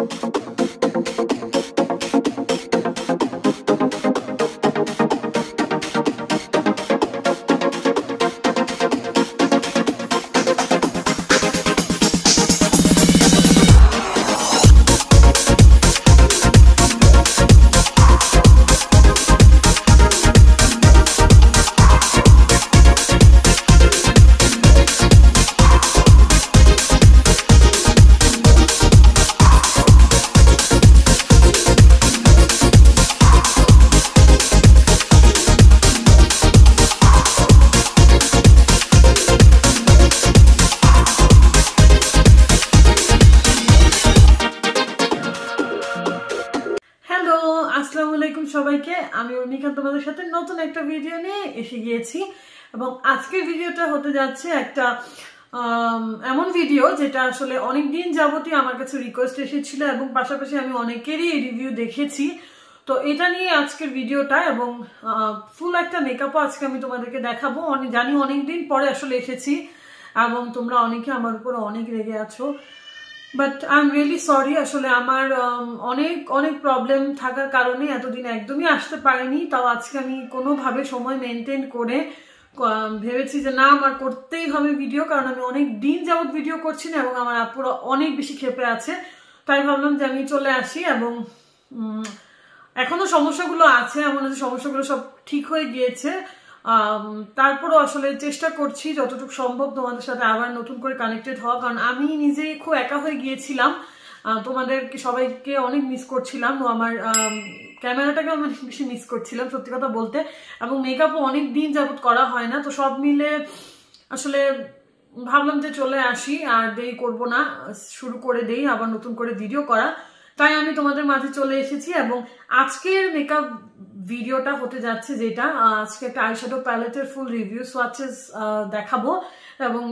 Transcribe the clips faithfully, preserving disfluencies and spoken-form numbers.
সবাইকে আমি অর্ণিকা তোমাদের সাথে নতুন একটা ভিডিও নিয়ে এসে গিয়েছি এবং আজকের ভিডিওটা হতে যাচ্ছে একটা এমন ভিডিও যেটা আসলে অনেক দিন যাবতই আমার কাছে রিকোয়েস্ট এসেছিল এবং পাশাপাশি আমি অনেকেরই এই রিভিউ দেখেছি। তো এটা নিয়ে আজকের ভিডিওটা এবং ফুল একটা মেকআপও আজকে আমি তোমাদেরকে দেখাবো। অনেক জানি অনেকদিন পরে আসলে এসেছি এবং তোমরা অনেকে আমার উপর অনেক রেগে আছো, but I am really sorry. আসলে আমার অনেক অনেক প্রবলেম থাকার কারণে এতদিন একদমই আসতে পারিনি। তাও আজকে আমি কোনোভাবে সময় মেনটেন করে ভেবেছি যে না আমার করতেই হবে ভিডিও, কারণ আমি অনেক দিন যাবত ভিডিও করছি না এবং আমার আপুরা অনেক বেশি ক্ষেপে আছে। তাই ভাবলাম যে আমি চলে আসি এবং এখনো সমস্যাগুলো আছে, এমন যে সমস্যাগুলো সব ঠিক হয়ে গিয়েছে, তারপরও আসলে চেষ্টা করছি যতটুকু সম্ভব তোমাদের সাথে আবার নতুন করে কানেক্টেড হওয়া, কারণ আমি নিজেই খুব একা হয়ে গিয়েছিলাম। তোমাদেরকে সবাইকে অনেক মিস করছিলাম, আমার ক্যামেরাটাকে অনেক বেশি মিস করছিলাম সত্যি কথা বলতে, এবং মেকআপও অনেক দিন যাবত করা হয় না। তো সব মিলে আসলে ভাবলাম যে চলে আসি, আর দেরি করবো না, শুরু করে দেই আবার নতুন করে ভিডিও করা। তাই আমি তোমাদের মাঝে চলে এসেছি এবং আজকের মেকআপ ভিডিওটা হতে যাচ্ছে যেটা আজকে একটা আইশ্যাডো প্যালেটের ফুল রিভিউ সোয়াচেস দেখাবো এবং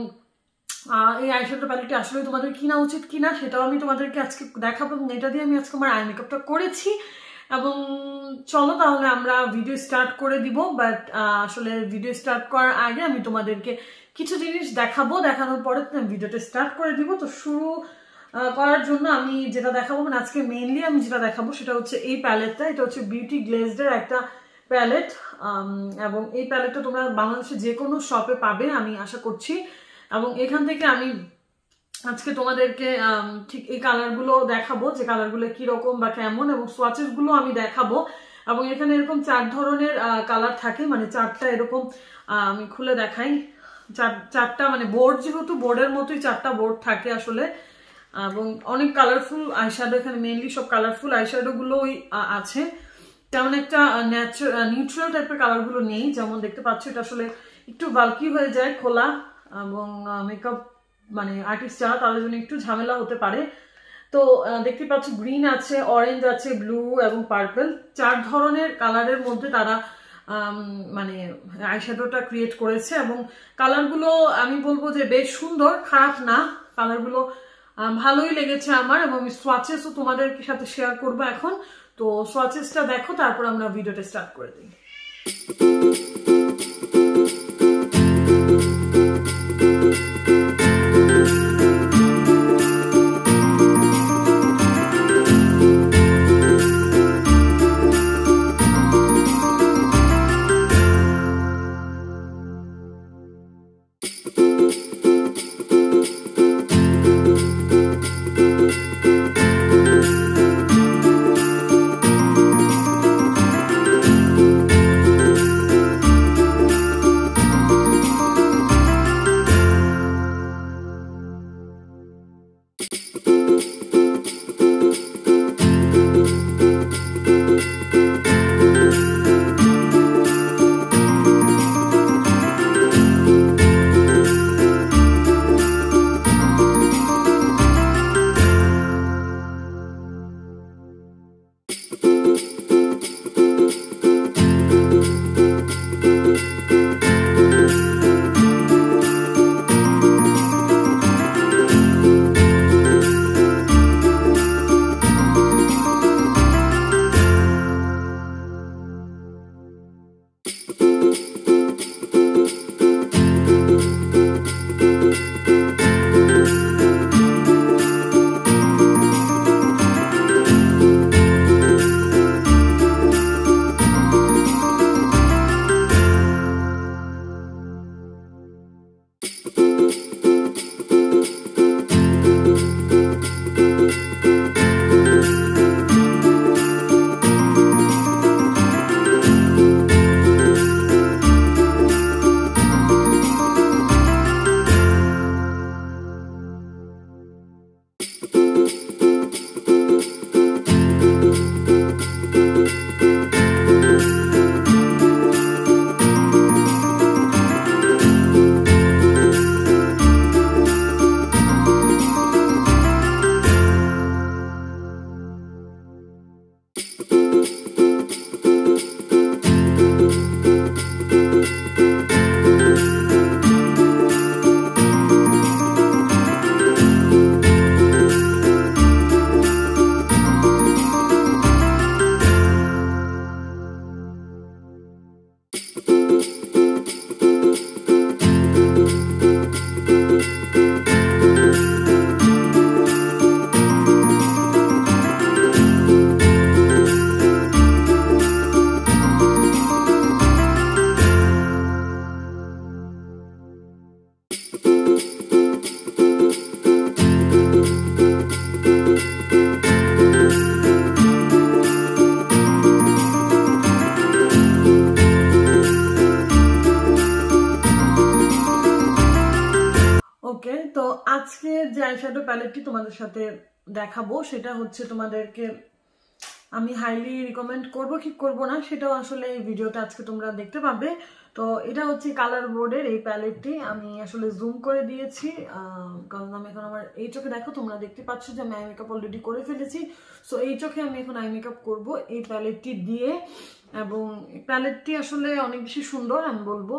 এই আইশ্যাডো প্যালেটটি আসলে তোমাদের কিনা উচিত কিনা সেটাও আমি তোমাদেরকে আজকে দেখাবো এবং এটা দিয়ে আমি আজকে আমার আই মেকআপটা করেছি। এবং চলো তাহলে আমরা ভিডিও স্টার্ট করে দিব, বাট আসলে ভিডিও স্টার্ট করার আগে আমি তোমাদেরকে কিছু জিনিস দেখাবো, দেখানোর পরে ভিডিওটা স্টার্ট করে দিব। তো শুরু করার জন্য আমি যেটা দেখাবো, মানে আজকে মেইনলি আমি যেটা দেখাবো সেটা হচ্ছে এই প্যালেটটা। এটা হচ্ছে বিউটি গ্লেজডের একটা প্যালেট এবং এই প্যালেটটা তোমরা বাংলাদেশে যে কোনো শপে পাবে আমি আশা করছি। এবং এখান থেকে আমি আজকে তোমাদেরকে ঠিক এই কালারগুলো দেখাবো, যে কালারগুলো কিরকম বা কেমন, এবং সোয়াচেসগুলো আমি দেখাবো। এবং এখানে এরকম চার ধরনের কালার থাকে, মানে চারটা এরকম আমি খুলে দেখাই। চার চারটা মানে বোর্ড, যেহেতু বোর্ডের মতোই চারটা বোর্ড থাকে আসলে, এবং অনেক কালারফুল আইশ্যাডো, এখানে মেইনলি সব কালারফুল আইশ্যাডো গুলোই আছে। তেমন একটা ন্যাচারাল নিউট্রাল টাইপের কালারগুলো নেই, যেমন দেখতে পাচ্ছ এটা আসলে একটু বাল্কি হয়ে যায় খোলা, এবং মেকআপ মানে আর্টিস্ট যারা তাদের জন্য একটু ঝামেলা হতে পারে। তো দেখতে পাচ্ছ গ্রিন আছে, অরেঞ্জ আছে, ব্লু এবং পার্পল, চার ধরনের কালারের মধ্যে তারা মানে আইশ্যাডোটা ক্রিয়েট করেছে। এবং কালারগুলো আমি বলবো যে বেশ সুন্দর, খারাপ না, কালারগুলো ভালোই লেগেছে আমার। এবং আমি সোয়াচেসও তোমাদের সাথে শেয়ার করবো এখন। তো সোয়াচেসটা দেখো, তারপর আমরা ভিডিওটা স্টার্ট করে দিই। ওকে, তো আজকের যে আইশ্যাডো প্যালেটটি তোমাদের সাথে দেখাবো সেটা হচ্ছে তোমাদেরকে আমি হাইলি রিকমেন্ড করব কি করব না সেটাও আসলে এই ভিডিওতে আজকে তোমরা দেখতে পাবে। তো এটা হচ্ছে কালার বোর্ডের এই প্যালেটটি, আমি আসলে জুম করে দিয়েছি কারণ আমি এখন আমার এই চোখে দেখো তোমরা দেখতে পাচ্ছ যে আমি আই মেকআপ অলরেডি করে ফেলেছি। সো এই চোখে আমি এখন আই মেকআপ করবো এই প্যালেটটি দিয়ে, এবং প্যালেটটি আসলে অনেক বেশি সুন্দর আমি বলবো,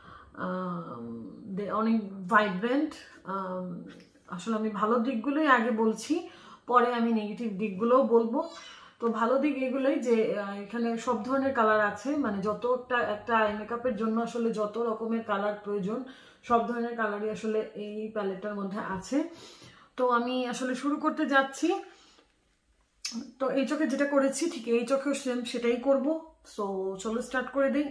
অনেক ভাইব্রেন্ট। আসলে আমি ভালো দিকগুলোই আগে বলছি, পরে আমি নেগেটিভ দিকগুলোও বলবো। তো ভালো দিক এগুলোই যে এখানে সব ধরনের কালার আছে, মানে যতটা একটা আই মেকআপের জন্য আসলে যত রকমের কালার প্রয়োজন সব ধরনের কালারই আসলে এই প্যালেটটার মধ্যে আছে। তো আমি আসলে শুরু করতে যাচ্ছি। তো এই চোখে যেটা করেছি ঠিক এই চোখেও সেম সেটাই করব। সো চলো স্টার্ট করে দিই।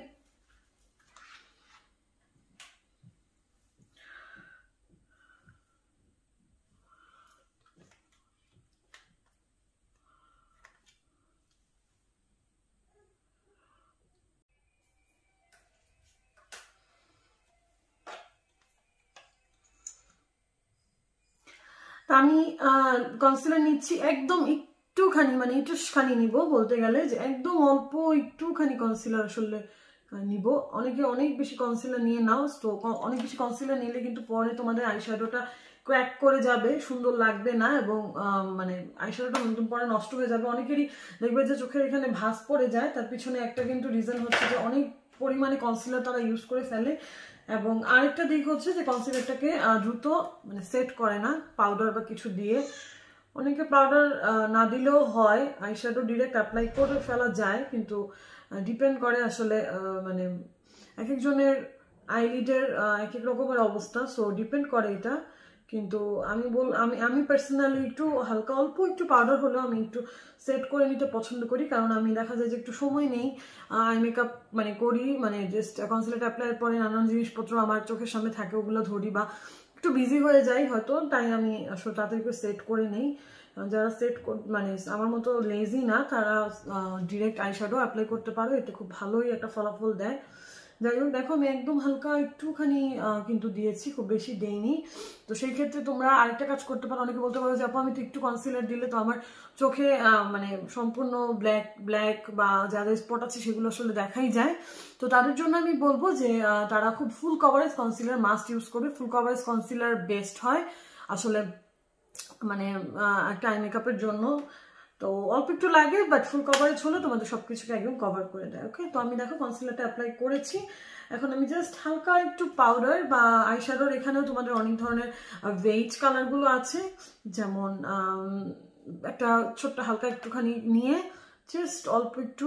আমি কনসিলার নিচ্ছি একদম একটুখানি, মানে একটুখানি নিব বলতে গেলে যে একদম অল্প একটুখানি কনসিলার আসলে নিব। অনেকে অনেক বেশি কনসিলার নিয়ে নাও, তো অনেক বেশি কনসিলার নিলে কিন্তু পরে তোমাদের আইশ্যাডোটা ক্র্যাক করে যাবে, সুন্দর লাগবে না, এবং মানে আইশ্যাডোটা নতুন পরে নষ্ট হয়ে যাবে। অনেকেরই দেখবে যে চোখের এখানে ভাঁজ পড়ে যায়, তার পিছনে একটা কিন্তু রিজন হচ্ছে যে অনেক পরিমাণে কনসিলার তারা ইউজ করে ফেলে। এবং আরেকটা দিক হচ্ছে যে কনসিলারটাকে দ্রুত মানে সেট করে না পাউডার বা কিছু দিয়ে। অনেকে পাউডার না দিলেও হয়, আইশ্যাডো ডিরেক্ট অ্যাপ্লাই করে ফেলা যায়, কিন্তু ডিপেন্ড করে আসলে মানে এক একজনের আইলিডের এক এক রকমের অবস্থা। সো ডিপেন্ড করে এটা। কিন্তু আমি বল আমি আমি পার্সোনালি একটু হালকা অল্প একটু পাউডার হলেও আমি একটু সেট করে নিতে পছন্দ করি, কারণ আমি দেখা যায় যে একটু সময় নেই আই মেকআপ মানে করি, মানে জাস্ট কনসিলার অ্যাপ্লাইয়ের পরে নানান জিনিসপত্র আমার চোখের সামনে থাকে ওগুলো ধরি বা একটু বিজি হয়ে যাই হয়তো, তাই আমি আসলে তাড়াতাড়ি করে সেট করে নেই। যারা সেট মানে আমার মতো লেজি না তারা ডিরেক্ট আইশ্যাডো অ্যাপ্লাই করতে পারো, এতে খুব ভালোই একটা ফলাফল দেয়। যাই হোক দেখো আমি একদম হালকা একটুখানি কিন্তু দিয়েছি, খুব বেশি দেইনি। তো সেই ক্ষেত্রে তোমরা আরেকটা কাজ করতে পারো, অনেকে বলতে পারো যে আপু আমি তো একটু কনসিলার দিলে তো আমার চোখে মানে সম্পূর্ণ ব্ল্যাক ব্ল্যাক বা যাদের স্পট আছে সেগুলো আসলে দেখাই যায়। তো তাদের জন্য আমি বলবো যে তারা খুব full coverage concealer must use করবে। ফুল কভারেজ কনসিলার বেস্ট হয় আসলে মানে একটা আই মেকআপের জন্য। তো অল্প একটু লাগে বাট ফুল কভারেজ হলে তোমাদের সবকিছুকে একদম কভার করে দেয়। ওকে, তো আমি দেখো কনসিলারটা অ্যাপ্লাই করেছি, এখন আমি জাস্ট হালকা একটু পাউডার বা আইশ্যাডোর এখানেও তোমাদের অনেক ধরনের ভেজ কালারগুলো আছে, যেমন একটা ছোট্ট হালকা একটুখানি নিয়ে জাস্ট অল্প একটু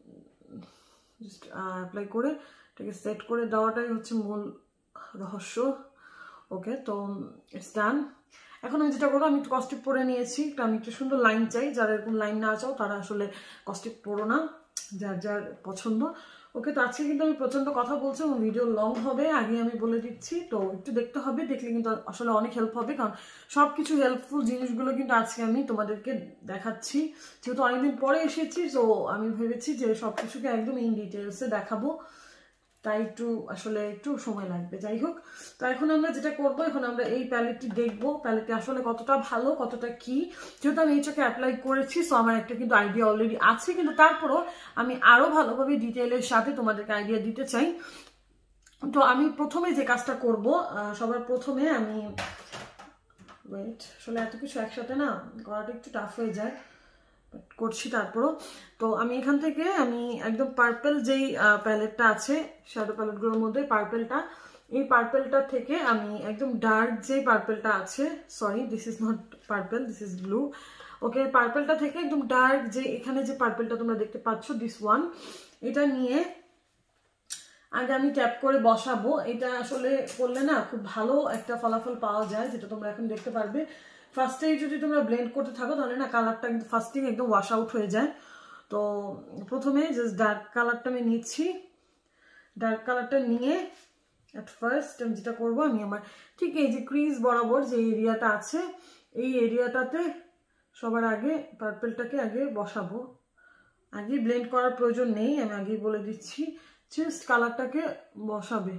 জাস্ট অ্যাপ্লাই করে এটাকে সেট করে দেওয়াটাই হচ্ছে মূল রহস্য। ওকে, তো ইটস ডান। এখন আমি যেটা করবো আমি একটু কস্টিপ পরে নিয়েছি, আমি একটু সুন্দর লাইন চাই, যারা এরকম লাইন না চাও তারা আসলে কস্টিপ পরো না, যার যার পছন্দ। ওকে, তো আজকে কিন্তু আমি প্রচন্ড কথা বলছি এবং ভিডিও লং হবে আগে আমি বলে দিচ্ছি, তো একটু দেখতে হবে, দেখলে কিন্তু আসলে অনেক হেল্প হবে, কারণ সব কিছু হেল্পফুল জিনিসগুলো কিন্তু আজকে আমি তোমাদেরকে দেখাচ্ছি। যেহেতু অনেকদিন পরে এসেছি, তো আমি ভেবেছি যে সব কিছুকে একদম ইন ডিটেলসে দেখাবো, তাই একটু আসলে একটু সময় লাগবে। যাই হোক, তো এখন আমরা যেটা করবো, এখন আমরা এই প্যালেটটি দেখবো প্যালেটটি আসলে কতটা ভালো, কতটা কি। যেহেতু আমি এই চোখে অ্যাপ্লাই করেছি, সো আমার একটা কিন্তু আইডিয়া অলরেডি আছে, কিন্তু তারপরও আমি আরো ভালোভাবে ডিটেইলের সাথে তোমাদেরকে আইডিয়া দিতে চাই। তো আমি প্রথমে যে কাজটা করব, সবার প্রথমে আমি ওয়েট আসলে এত কিছু একসাথে না করাটা একটু টাফ হয়ে যায়, করছি তারপরও। তো আমি এখান থেকে আমি একদম পার্পল যেই প্যালেটটা আছে শ্যাডো প্যালেটগুলোর মধ্যে, পার্পলটা, এই পার্পলটা থেকে আমি একদম ডার্ক যে পার্পলটা আছে, sorry this is not purple, this is blue, okay, পার্পলটা থেকে একদম ডার্ক যে এখানে যে পার্পলটা তোমরা দেখতে পাচ্ছ, দিস ওয়ান, এটা নিয়ে আগে আমি ট্যাপ করে বসাবো। এটা আসলে করলে না খুব ভালো একটা ফলাফল পাওয়া যায়, যেটা তোমরা এখন দেখতে পারবে। ফার্স্টেই যদি তোমরা ব্লেন্ড করতে থাকো তাহলে না কালারটা কিন্তু ফার্স্টেই একদম ওয়াশ আউট হয়ে যায়। তো প্রথমে জাস্ট ডার্ক কালারটা আমি নিচ্ছি, ডার্ক কালারটা নিয়ে অ্যাট ফার্স্ট আমি যেটা করবো, আমি আমার ঠিক এই যে ক্রিজ বরাবর যে এরিয়াটা আছে এই এরিয়াটাতে সবার আগে পার্পলটাকে আগে বসাবো। আগে ব্লেন্ড করার প্রয়োজন নেই, আমি আগেই বলে দিচ্ছি, জাস্ট কালারটাকে বসাবে।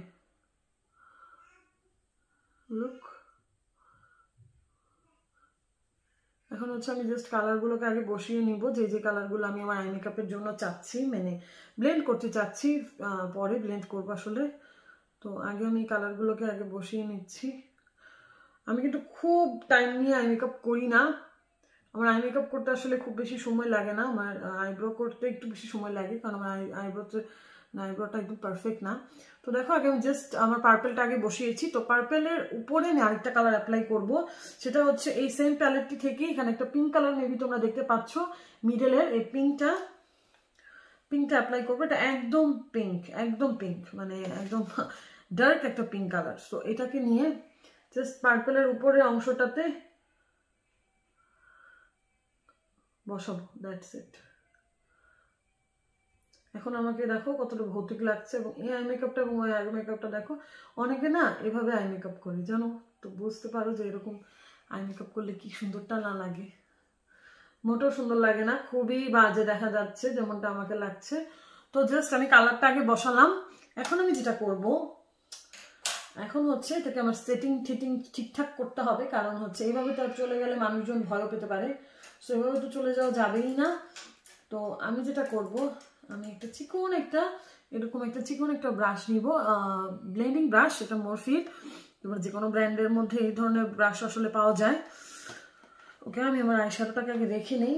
লুক, এখন হচ্ছে আমি জাস্ট কালারগুলোকে আগে বসিয়ে নিব, যে যে কালারগুলো আমি আমার আই মেকআপের জন্য চাচ্ছি, মানে ব্লেন্ড করতে চাচ্ছি, পরে ব্লেন্ড করবো আসলে। তো আগে আমি কালারগুলোকে আগে বসিয়ে নিচ্ছি। আমি কিন্তু খুব টাইম নিয়ে আই মেকআপ করি না, আমার আই মেকআপ করতে আসলে খুব বেশি সময় লাগে না, আমার আইব্রো করতে একটু বেশি সময় লাগে, কারণ আমার আইব্রোতে আইব্রোটা একদম পারফেক্ট না। তো দেখো আগে আমি জাস্ট আমার পার্পলটা আগে বসিয়েছি। তো পার্পলের উপরে আমি আরেকটা কালার অ্যাপ্লাই করব, সেটা হচ্ছে এই সেম প্যালেটটি থেকে এখানে একটা পিঙ্ক কালার মেবি তোমরা দেখতে পাচ্ছ মিডলের, এই পিঙ্কটা পিঙ্কটা অ্যাপ্লাই করবো। এটা একদম পিঙ্ক, একদম পিঙ্ক, মানে একদম ডার্ক একটা পিঙ্ক কালার। সো এটাকে নিয়ে জাস্ট পার্পলের উপরের অংশটাতে বসাবো, দ্যাটস ইট। এখন আমাকে দেখো কতটা ভৌতিক লাগছে, এবং এই আই মেকআপটা এবং ওই আই মেকআপটা দেখো, অনেকে না এভাবে আই মেকআপ করে জানো, তো বুঝতে পারো যে এরকম আই মেকআপ করলে কি সুন্দরটা না লাগে। মোটেও সুন্দর লাগে না, খুবই বাজে দেখা যাচ্ছে যেমনটা আমাকে লাগছে। তো জাস্ট আমি কালারটা আগে বসালাম। এখন আমি যেটা করব, এখন হচ্ছে এটাকে আমার সেটিং ঠিটিং ঠিকঠাক করতে হবে, কারণ হচ্ছে এইভাবে তো চলে গেলে মানুষজন ভয়ও পেতে পারে, সো এইভাবে তো চলে যাওয়া যাবেই না। তো আমি যেটা করব, আমি একটা চিকন একটা এরকম একটা চিকন একটা ব্রাশ নিব, ব্লেন্ডিং ব্রাশ, এটা মরফির, তোমার যে কোনো ব্র্যান্ডের মধ্যে এই ধরনের ব্রাশ আসলে পাওয়া যায়। ওকে, আমি আমার আইশ্যাডোটাকে আগে রেখে নেই।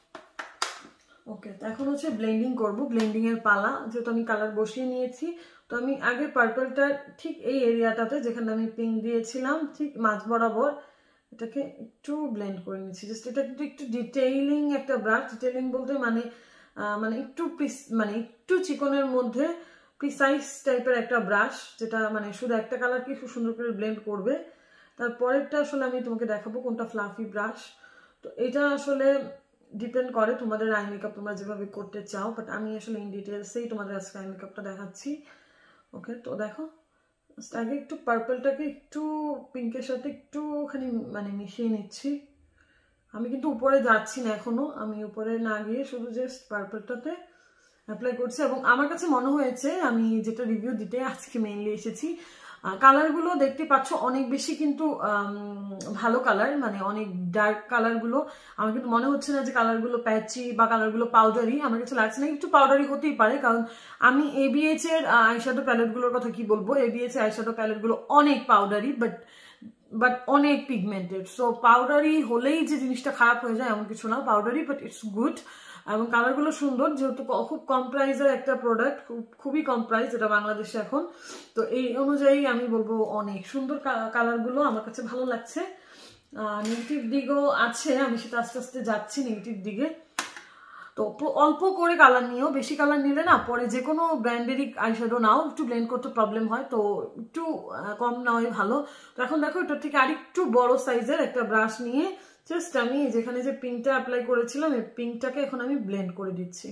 ওকে, তো এখন হচ্ছে ব্লেন্ডিং করব, ব্লেন্ডিং এর পালা। যেহেতু আমি কালার বসিয়ে নিয়েছি, তো আমি আগে পার্পলটা ঠিক এই এরিয়াটাতে যেখানে আমি পিঙ্ক দিয়েছিলাম ঠিক মাঝ বরাবর এটাকে একটু ব্লেন্ড করে নিচ্ছি। জাস্ট এটা কিন্তু একটু ডিটেইলিং একটা ব্রাশ, ডিটেইলিং বলতে মানে মানে একটু মানে একটু চিকনের মধ্যে প্রিসাইজ টাইপের একটা ব্রাশ, যেটা মানে শুধু একটা কালারকে খুব সুন্দর করে ব্লেন্ড করবে। তারপরেরটা আসলে আমি তোমাকে দেখাবো কোনটা ফ্লাফি ব্রাশ। তো এটা আসলে ডিপেন্ড করে তোমাদের আই মেকআপ তোমরা যেভাবে করতে চাও, বাট আমি আসলে ইন ডিটেলসেই তোমাদের আজকে আই মেকআপটা দেখাচ্ছি। ওকে, তো দেখো আগে একটু পার্পলটাকে একটু পিঙ্কের সাথে একটুখানি মানে মিশিয়ে নিচ্ছি। আমি কিন্তু উপরে যাচ্ছি না এখনো, আমি উপরে না গিয়ে শুধু জাস্ট পার্পলটাতে অ্যাপ্লাই করছি। এবং আমার কাছে মনে হয়েছে, আমি যেটা রিভিউ দিতে আজকে মেইনলি এসেছি, কালারগুলো দেখতে পাচ্ছ অনেক বেশি কিন্তু ভালো কালার, মানে অনেক ডার্ক কালারগুলো। আমার কিন্তু মনে হচ্ছে না যে কালারগুলো প্যাচি বা কালারগুলো পাউডারি, আমার কাছে লাগছে না। একটু পাউডারি হতেই পারে, কারণ আমি এবিএইচ এর আইশ্যাডো প্যালেটগুলোর কথা কি বলবো, এবিএইচ এর আইশ্যাডো প্যালেটগুলো অনেক পাউডারি, বাট বাট অনেক পিগমেন্টেড। সো পাউডারি হলেই যে জিনিসটা খারাপ হয়ে যায় এমন কিছু না, পাউডারি বাট ইটস গুড। এবং কালারগুলো সুন্দর, যেহেতু খুব কম প্রাইসের একটা প্রোডাক্ট, খুবই কম প্রাইস এটা বাংলাদেশে এখন, তো এই অনুযায়ী আমি বলবো অনেক সুন্দর কালারগুলো, আমার কাছে ভালো লাগছে। নেগেটিভ দিকও আছে, আমি সেটা আস্তে আস্তে যাচ্ছি নেগেটিভ দিকে। তো অল্প করে কালার নিও, বেশি কালার নিলে না পরে যে কোনো ব্র্যান্ডেরই আইশ্যাডো নাও একটু ব্লেন্ড করতে প্রবলেম হয়, তো একটু কম নেওয়াই ভালো। তো এখন দেখো এটার থেকে আরেকটু বড় সাইজের একটা ব্রাশ নিয়ে জাস্ট আমি যেখানে যে পিঙ্কটা অ্যাপ্লাই করেছিলাম এই পিঙ্কটাকে এখন আমি ব্লেন্ড করে দিচ্ছি।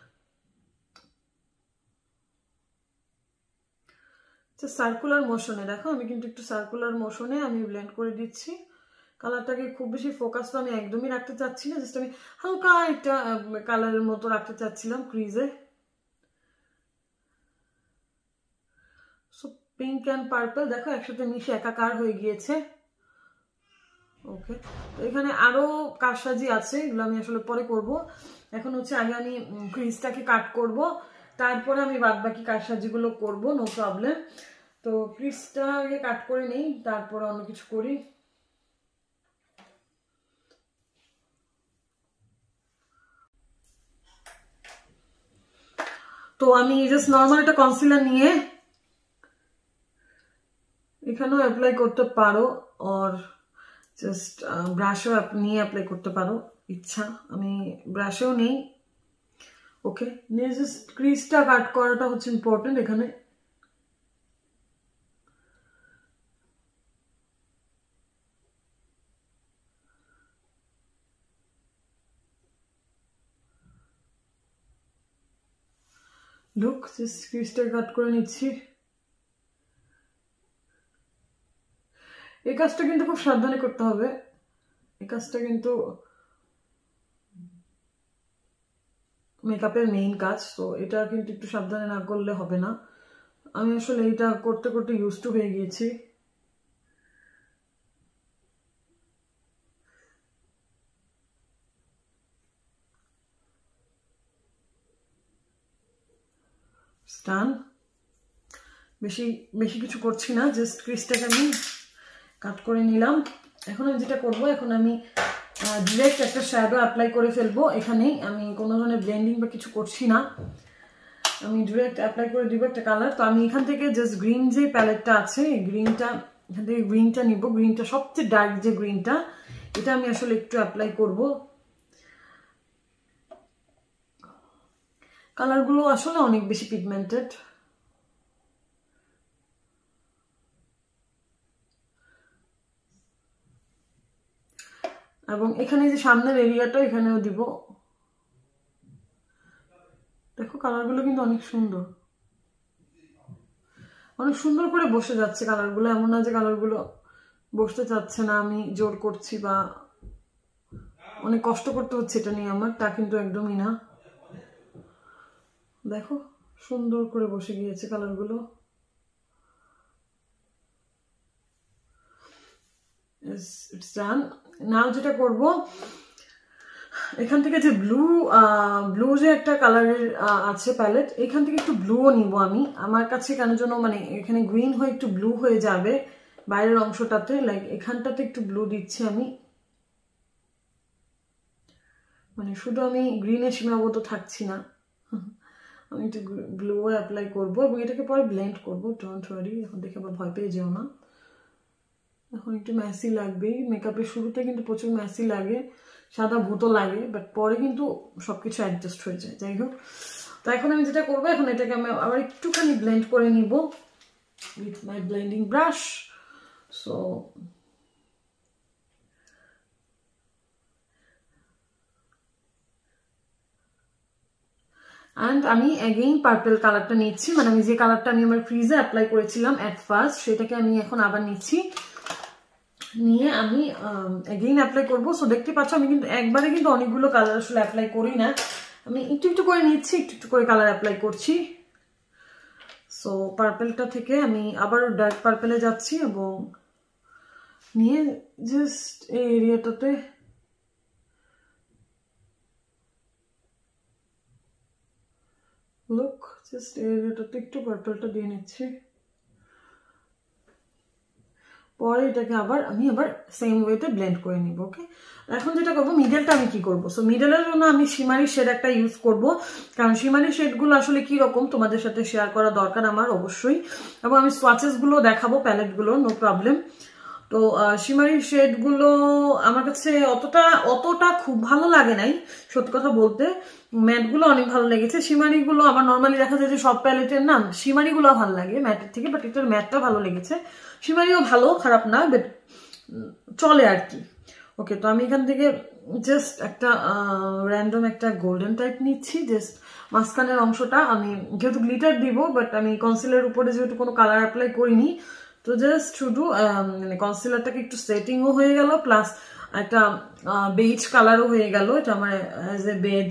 সার্কুলার মোশনে দেখো, আমি কিন্তু একটু সার্কুলার মোশনে আমি ব্লেন্ড করে দিচ্ছি। কালারটাকে খুব বেশি ফোকাস তো আমি একদমই রাখতে চাচ্ছি না, জাস্ট আমি হালকা একটা কালারের মতো রাখতে চাচ্ছিলাম ক্রিজে। পিঙ্ক অ্যান্ড পার্পল দেখো একসাথে মিশে একাকার হয়ে গিয়েছে। ওকে, তো এখানে আরো কারসাজি আছে, এগুলো আমি আসলে পরে করব। এখন হচ্ছে আগে আমি ক্রিজটাকে কাট করব, তারপরে আমি বাদ বাকি কারসাজিগুলো করব, নো প্রবলেম। তো ক্রিজটা আগে কাট করে নেই, তারপরে অন্য কিছু করি। তো আমি জাস্ট নর্মাল একটা কনসিলার নিয়ে এখানেও অ্যাপ্লাই করতে পারো, আর জাস্ট ব্রাশও নিয়ে অ্যাপ্লাই করতে পারো ইচ্ছা। আমি ব্রাশেও নেই। ওকে, নিয়ে জাস্ট ক্রিজটা কাট করাটা হচ্ছে ইম্পর্টেন্ট এখানে। লুক, জাস্ট ক্রিজটা কাট করে নিচ্ছি। এই কাজটা কিন্তু খুব সাবধানে করতে হবে, এই কাজটা কিন্তু মেকআপের মেইন কাজ, তো এটা কিন্তু একটু সাবধানে না করলে হবে না। আমি আসলে এটা করতে করতে ইউজ টু হয়ে গিয়েছি। স্টান বেশি বেশি কিছু করছি না, জাস্ট ক্রিজটাকে আমি কাট করে নিলাম। এখন আমি যেটা করব, এখন আমি ডিরেক্ট একটা শ্যাডো অ্যাপ্লাই করে ফেলবো এখানেই। আমি কোনো ধরনের ব্লেন্ডিং বা কিছু করছি না, আমি ডিরেক্ট অ্যাপ্লাই করে দিব একটা কালার। তো আমি এখান থেকে জাস্ট গ্রিন যে প্যালেটটা আছে, এই গ্রিনটা এখান থেকে গ্রিনটা নিব। গ্রিনটা সবচেয়ে ডার্ক যে গ্রিনটা, এটা আমি আসলে একটু অ্যাপ্লাই করব। কালারগুলো আসলে অনেক বেশি পিগমেন্টেড। এবং এখানে যে সামনের এরিয়াটা এখানেও দিব। দেখো কালারগুলো কিন্তু অনেক সুন্দর, অনেক সুন্দর করে বসে যাচ্ছে কালারগুলো। এমন না যে কালারগুলো বসতে চাচ্ছে না, আমি জোর করছি বা অনেক কষ্ট করতে হচ্ছে এটা নিয়ে আমার, তা কিন্তু একদমই না। দেখো সুন্দর করে বসে গিয়েছে কালারগুলো। ইটস ডান। নাও যেটা করব, এখান থেকে যে ব্লু ব্লু যে একটা কালারের আছে প্যালেট, এখান থেকে একটু ব্লুও নিব আমি। আমার কাছে কেন যেন মানে এখানে গ্রিন হয়ে একটু ব্লু হয়ে যাবে বাইরের অংশটাতে, লাইক এখানটাতে একটু ব্লু দিচ্ছি আমি। মানে শুধু আমি গ্রিনে সীমাবদ্ধ থাকছি না, আমি একটু ব্লু অ্যাপ্লাই করবো এবং এটাকে পরে ব্লেন্ড করবো। ডোন্ট ওয়ারি, এখন দেখে আবার ভয় পেয়ে যেও না। এখন একটু ম্যাসি লাগবেই, মেকআপের শুরুতে কিন্তু প্রচুর ম্যাসি লাগে, সাদা ভূতও লাগে, বাট পরে কিন্তু সবকিছু অ্যাডজাস্ট হয়ে যায়। যাই হোক, তো এখন আমি যেটা করবো, এখন এটাকে আমি আবার একটুখানি ব্লেন্ড করে নিব with my blending brush. So and আমি অ্যাগেইন পার্পল কালারটা নিচ্ছি, মানে আমি যে কালারটা আমি আমার ক্রিজে অ্যাপ্লাই করেছিলাম অ্যাট ফার্স্ট, সেটাকে আমি এখন আবার নিচ্ছি, নিয়ে আমি অ্যাগেইন অ্যাপ্লাই করবো। সো দেখতে পাচ্ছ আমি কিন্তু একবারে কিন্তু অনেকগুলো কালার আসলে অ্যাপ্লাই করি না, আমি একটু একটু করে নিচ্ছি, একটু একটু করে কালার অ্যাপ্লাই করছি। সো পার্পলটা থেকে আমি আবার ডার্ক পার্পলে যাচ্ছি এবং নিয়ে জাস্ট এই এরিয়াটাতে লুক, জাস্ট এই এরিয়াটাতে একটু পার্পলটা দিয়ে নিচ্ছি। পরে এটাকে আবার আমি আবার সেম ওয়েতে ব্লেন্ড করে নিব। ওকে, এখন যেটা করবো, মিডলটা আমি কি করবো, সো মিডলের জন্য আমি শিমারি শেড একটা ইউজ করব, কারণ শিমারি শেডগুলো আসলে কি রকম তোমাদের সাথে শেয়ার করা দরকার আমার অবশ্যই, এবং আমি সোয়াচেসগুলো দেখাবো প্যালেটগুলো, নো প্রবলেম। তো শিমারি শেডগুলো আমার কাছে অতটা অতটা খুব ভালো লাগে নাই সত্যি কথা বলতে, ম্যাটগুলো অনেক ভালো লেগেছে। শিমারিগুলো আমার নর্মালি দেখা যায় যে সব প্যালেটের নাম শিমারিগুলো ভালো লাগে ম্যাটের থেকে, বাট এটার ম্যাটটা ভালো লেগেছে। শিমারিও ভালো, খারাপ না, বাট চলে আর কি। ওকে, তো আমি এখান থেকে জাস্ট একটা র্যান্ডম একটা গোল্ডেন টাইপ নিচ্ছি, জাস্ট মাঝখানের অংশটা। আমি যেহেতু গ্লিটার দিব, বাট আমি কনসিলার উপরে যেহেতু কোনো কালার অ্যাপ্লাই করিনি, তো জাস্ট শুধু মানে কনসিলারটাকে একটু সেটিংও হয়ে গেল, প্লাস একটা বেজ কালারও হয়ে গেল। এটা আমার as a beige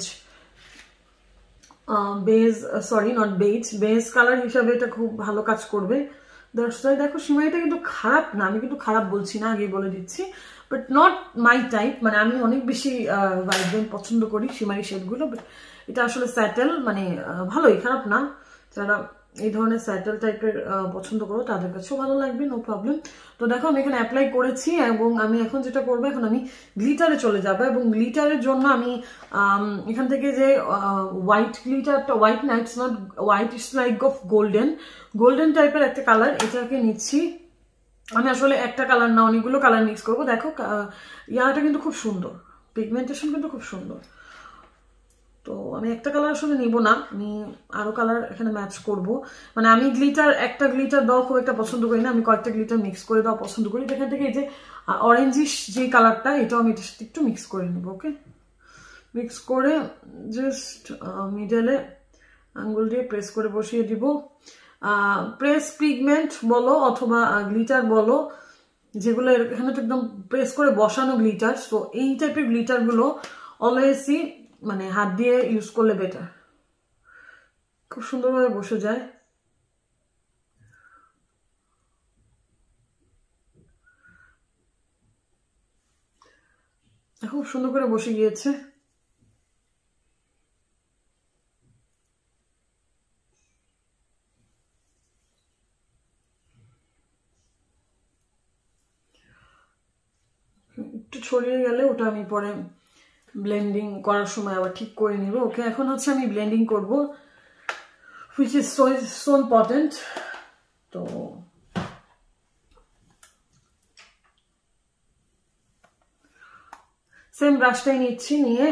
beige sorry not beige beige colour হিসাবে এটা খুব ভালো কাজ করবে। দর্শক দেখো সিমাইটা কিন্তু খারাপ না, আমি কিন্তু খারাপ বলছি না, আগেই বলে দিচ্ছি, বাট নট মাই টাইপ। মানে আমি অনেক বেশি ভাইব্রেন্ট পছন্দ করি সিমাই শেডগুলো, বাট এটা আসলে স্যাটেল, মানে ভালোই, খারাপ না। যারা এই ধরনের স্যাটেল টাইপের পছন্দ করো তাদের কাছেও ভালো লাগবে, নো প্রবলেম। তো দেখো আমি এখানে অ্যাপ্লাই করেছি এবং আমি এখন যেটা করবো, এখন আমি গ্লিটারে চলে যাবো এবং গ্লিটারের জন্য আমি এখান থেকে যে হোয়াইট গ্লিটারটা, হোয়াইট না, it's not white, it's like of golden golden টাইপের একটা কালার, এটাকে নিচ্ছি। আমি আসলে একটা কালার না, অনেকগুলো কালার মিক্স করবো। দেখো ইয়াটা কিন্তু খুব সুন্দর, পিগমেন্টেশন কিন্তু খুব সুন্দর। তো আমি একটা কালার আসলে নিব না, আমি আরো কালার এখানে ম্যাচ করব। মানে আমি গ্লিটার, একটা গ্লিটার দেওয়া খুব একটা পছন্দ করি না, আমি কয়েকটা গ্লিটার মিক্স করে দেওয়া পছন্দ করি। এখান থেকে এই যে অরেঞ্জিশ যে কালারটা, এটাও আমি এটার সাথে একটু মিক্স করে নেব। ওকে, মিক্স করে জাস্ট মিডলে আঙ্গুল দিয়ে প্রেস করে বসিয়ে দিব। প্রেস পিগমেন্ট বলো অথবা গ্লিটার বলো, যেগুলো এখানে তো একদম প্রেস করে বসানো গ্লিটার, তো এই টাইপের গ্লিটার গুলো অলওয়েজই মানে হাত দিয়ে ইউজ করলে বেটার, খুব সুন্দরভাবে বসে যায়। খুব সুন্দর করে বসে গিয়েছে। একটু ছড়িয়ে গেলে ওটা আমি পরে ব্লেন্ডিং করার সময় আবার ঠিক করে নিব। ওকে, এখন হচ্ছে আমি ব্লেন্ডিং করব, which is so so important. তো সেম ব্রাশটাই নিচ্ছি, নিয়ে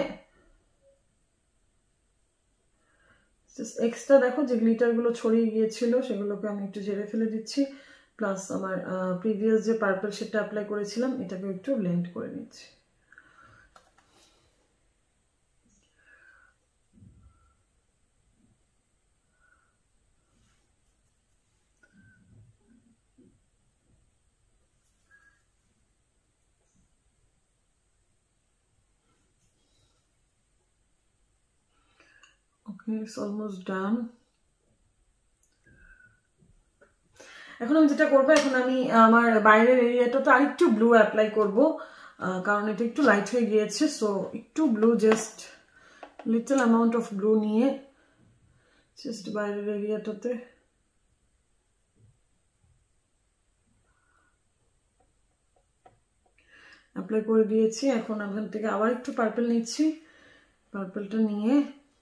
এক্সট্রা দেখো যে গ্লিটার গুলো ছড়িয়ে গিয়েছিল সেগুলোকে আমি একটু ঝেড়ে ফেলে দিচ্ছি, প্লাস আমার প্রিভিয়াস যে পার্পল শেডটা অ্যাপ্লাই করেছিলাম এটাকে একটু ব্লেন্ড করে নিচ্ছি। Okay, it's almost done. এখন আমি যেটা করবো, এখন আমি আমার বাইরের এরিয়াটাতে আরেকটু ব্লু অ্যাপ্লাই করব, কারণ এটা একটু লাইট হয়ে গিয়েছে। সো একটু blue, just little amount of blue নিয়ে জাস্ট বাইরের এরিয়াটাতে অ্যাপ্লাই করে দিয়েছি। এখন এখান থেকে আবার একটু পার্পল নিচ্ছি, পার্পলটা নিয়ে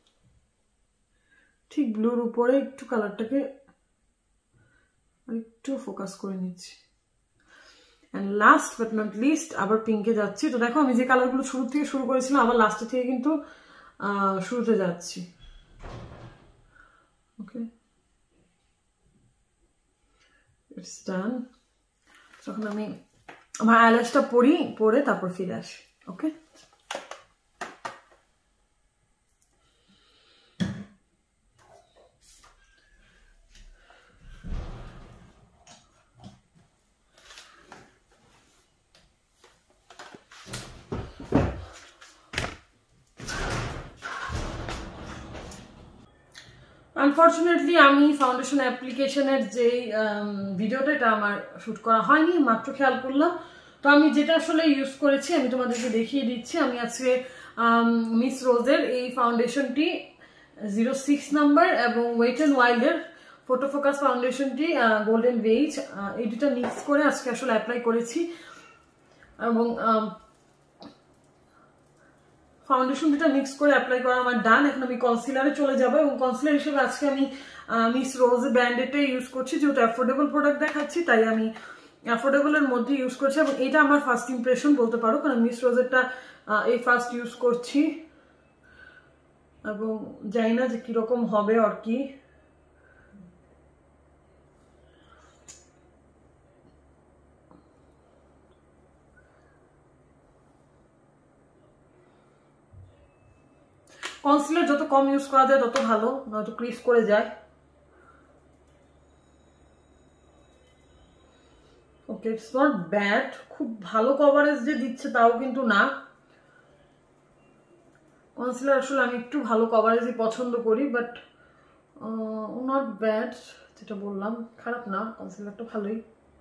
ঠিক ব্লুর উপরে একটু কালারটাকে একটু ফোকাস করে নিচ্ছি। And last but not least আবার পিঙ্কে যাচ্ছি। তো দেখো আমি যে কালারগুলো শুরু থেকে শুরু করেছিলাম আবার লাস্টে থেকে কিন্তু শুরুতে যাচ্ছি। Okay, it's done. তখন আমি আমার আইল্যাশটা পরি, পরে তারপর ফিরে আসি। ওকে, আনফর্চুনেটলি আমি ফাউন্ডেশন অ্যাপ্লিকেশনের যে ভিডিওটা এটা আমার শুট করা হয়নি, মাত্র খেয়াল করলাম। তো আমি যেটা আসলে ইউজ করেছি আমি তোমাদেরকে দেখিয়ে দিচ্ছি। আমি আজকে মিস রোজের এই ফাউন্ডেশনটি জিরো সিক্স নাম্বার এবং ওয়েট অ্যান্ড ওয়াইল্ডের ফটো ফোকাস ফাউন্ডেশনটি গোল্ডেন বেজ, এই দুটা মিক্স করে আজকে আসলে অ্যাপ্লাই করেছি। এবং ফাউন্ডেশন দুটা মিক্স করে অ্যাপ্লাই করা আমার ডান। এখন আমি কনসিলারে চলে যাবো এবং কনসিলার হিসেবে আজকে আমি মিস রোজ ব্র্যান্ডেডটাই ইউজ করছি, যেহেতু অ্যাফোর্ডেবল প্রোডাক্ট দেখাচ্ছি তাই আমি অ্যাফোর্ডেবলের মধ্যে ইউজ করছি। এবং এটা আমার ফার্স্ট ইমপ্রেশন বলতে পারো, কারণ মিস রোজেরটা এই ফার্স্ট ইউজ করছি এবং জানি না যে কিরকম হবে আর কি। কনসিলার যত কম ইউজ করা যায় তত ভালো, নয়তো ক্রিস করে যায়। ওকে, ইটস নট ব্যাড, খুব ভালো কভারেজ যে দিচ্ছে তাও কিন্তু না। কনসিলার আসলে আমি একটু ভালো কভারেজই পছন্দ করি, বাট নট ব্যাড, যেটা বললাম খারাপ না, কনসিলারটা ভালোই।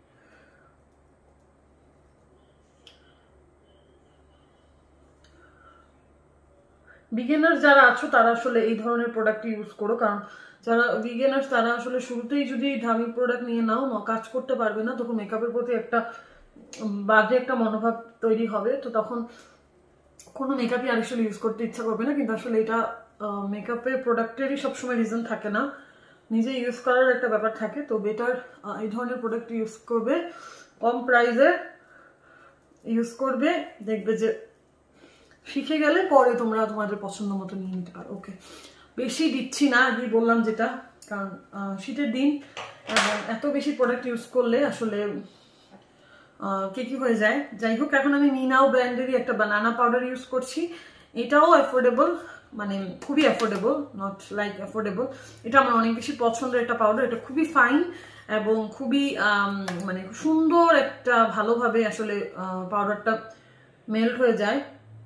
বিগিনার যারা আছো তারা আসলে এই ধরনের প্রোডাক্ট ইউজ করো, কারণ যারা বিগিনার্স তারা আসলে শুরুতেই যদি দামি প্রোডাক্ট নিয়ে নাও কাজ করতে পারবে না, তখন মেকআপের প্রতি একটা বাজে একটা মনোভাব তৈরি হবে, তো তখন কোনো মেকআপই আর আসলে ইউজ করতে ইচ্ছা করবে না। কিন্তু আসলে এটা মেকআপের প্রোডাক্টেরই সবসময় রিজন থাকে না, নিজে ইউজ করার একটা ব্যাপার থাকে। তো বেটার এই ধরনের প্রোডাক্ট ইউজ করবে, কম প্রাইসে ইউজ করবে, দেখবে যে শিখে গেলে পরে তোমরা তোমাদের পছন্দ মতো নিয়ে নিতে পারো। ওকে, বেশি দিচ্ছি না, আগে বললাম যেটা, কারণ শীতের দিন এবং এত বেশি প্রোডাক্ট ইউজ করলে আসলে কে কি হয়ে যায়। যাই হোক, এখন আমি মিনাও ব্র্যান্ডেরই একটা বানানা পাউডার ইউজ করছি, এটাও অ্যাফোর্ডেবল, মানে খুবই অ্যাফোর্ডেবল, নট লাইক অ্যাফোর্ডেবল। এটা আমার অনেক বেশি পছন্দের একটা পাউডার, এটা খুবই ফাইন এবং খুবই মানে সুন্দর একটা ভালোভাবে আসলে পাউডারটা মেল্ট হয়ে যায়।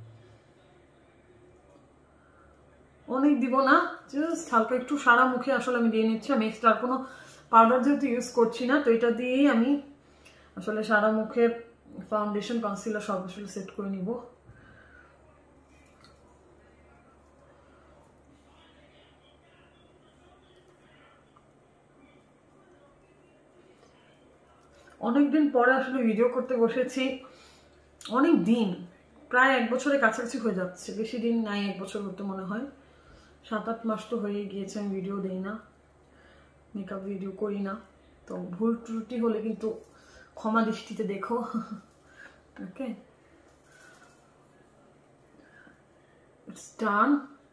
অনেক দিব না, জাস্ট হালকা একটু সারা মুখে আসলে আমি দিয়ে নিচ্ছি। আমি এক্সট্রা কোনো পাউডার যেহেতু ইউজ করছি না, তো এটা দিয়েই আমি আসলে সারা মুখে ফাউন্ডেশন কনসিলার সব আসলে সেট করে নিব। অনেকদিন পরে আসলে ভিডিও করতে বসেছি, অনেক দিন, প্রায় এক বছরের কাছাকাছি হয়ে যাচ্ছে, বেশি দিন নাই, এক বছর হতে মনে হয়, সাত আট মাস তো হয়ে গিয়েছে আমি ভিডিও দিই না, মেকআপ ভিডিও করি না। তো ভুল ত্রুটি হলে কিন্তু ক্ষমা দৃষ্টিতে দেখো। Okay, it's done.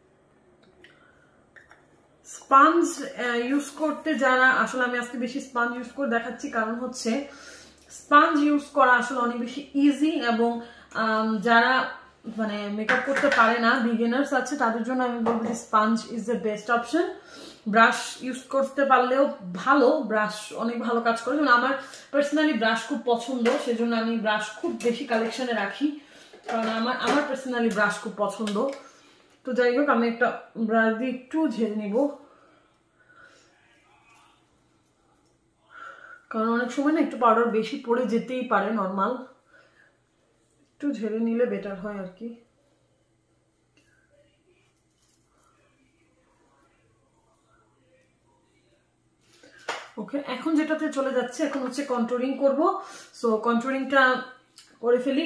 Sponge use করতে যারা আসলে, আমি আজকে বেশি স্পঞ্জ ইউজ করে দেখাচ্ছি কারণ হচ্ছে স্পঞ্জ ইউজ করা আসলে অনেক বেশি ইজি, এবং যারা মানে মেকআপ করতে পারে না, বিগিনার্স আছে, তাদের জন্য আমি বলবো যে sponge is the best option. Brush use করতে পারলেও ভালো, ব্রাশ অনেক ভালো কাজ করে, যেমন আমার পার্সোনালি ব্রাশ খুব পছন্দ, সেজন্য আমি ব্রাশ খুব বেশি কালেকশনে রাখি, কারণ আমার আমার পার্সোনালি ব্রাশ খুব পছন্দ। তো যাই হোক, আমি একটা ব্রাশ দিয়ে একটু ঝেড়ে নিব, কারণ অনেক সময় না একটু পাউডার বেশি পড়ে যেতেই পারে, নর্মাল একটু ঝেড়ে নিলে বেটার হয় আর কি। ওকে, এখন যেটাতে চলে যাচ্ছে, এখন হচ্ছে কন্ট্রোলিং করব। সো কন্ট্রোলিংটা করে ফেলি।